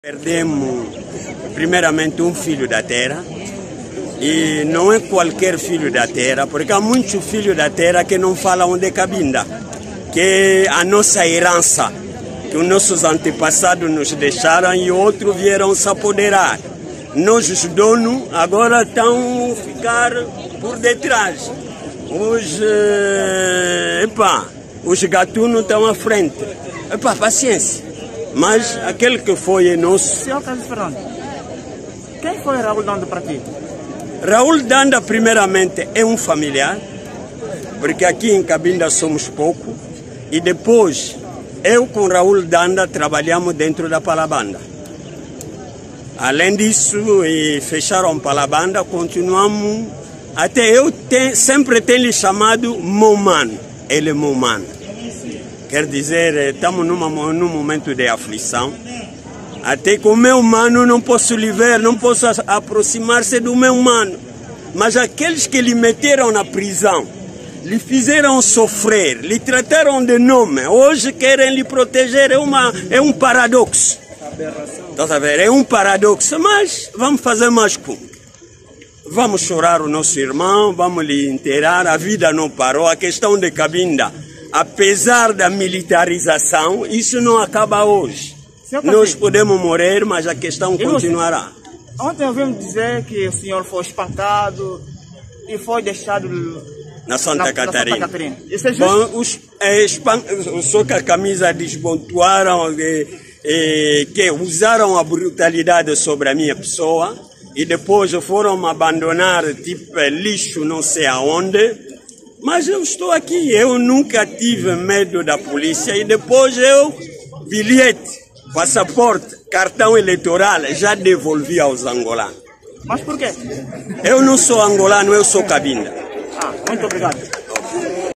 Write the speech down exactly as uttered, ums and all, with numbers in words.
Perdemos primeiramente um filho da terra, e não é qualquer filho da terra, porque há muitos filhos da terra que não falam de Cabinda, que é a nossa herança, que os nossos antepassados nos deixaram e outros vieram se apoderar. Nós, os donos, agora estão a ficar por detrás. Os, epa, os gatunos estão à frente. Epa, paciência. Mas aquele que foi nosso... Senhor Carlos Fernando, quem foi Raul Danda para ti? Raul Danda, primeiramente, é um familiar, porque aqui em Cabinda somos pouco, e depois, eu com Raul Danda trabalhamos dentro da Palabanda. Além disso, e fecharam Palabanda, continuamos, até eu te, sempre tenho lhe chamado meu mano, ele é meu mano. Quer dizer, estamos numa, num momento de aflição. Até com o meu mano não posso lhe ver, não posso aproximar-se do meu mano. Mas aqueles que lhe meteram na prisão, lhe fizeram sofrer, lhe trataram de nome, hoje querem lhe proteger, é, uma, é um paradoxo. Está a ver? É um paradoxo, mas vamos fazer mais como. Vamos chorar o nosso irmão, vamos lhe enterrar, a vida não parou, a questão de Cabinda. Apesar da militarização, isso não acaba hoje. Nós podemos morrer, mas a questão continuará. Ontem ouvimos dizer que o senhor foi espancado e foi deixado na Santa na, Catarina. Na Santa Catarina. Isso é justo? Bom, os, é, espan... só que a camisa desmontuaram, é, é, que usaram a brutalidade sobre a minha pessoa e depois foram me abandonar tipo lixo não sei aonde. Mas eu estou aqui, eu nunca tive medo da polícia e depois eu, bilhete, passaporte, cartão eleitoral, já devolvi aos angolanos. Mas por quê? Eu não sou angolano, eu sou Cabinda. Ah, muito obrigado.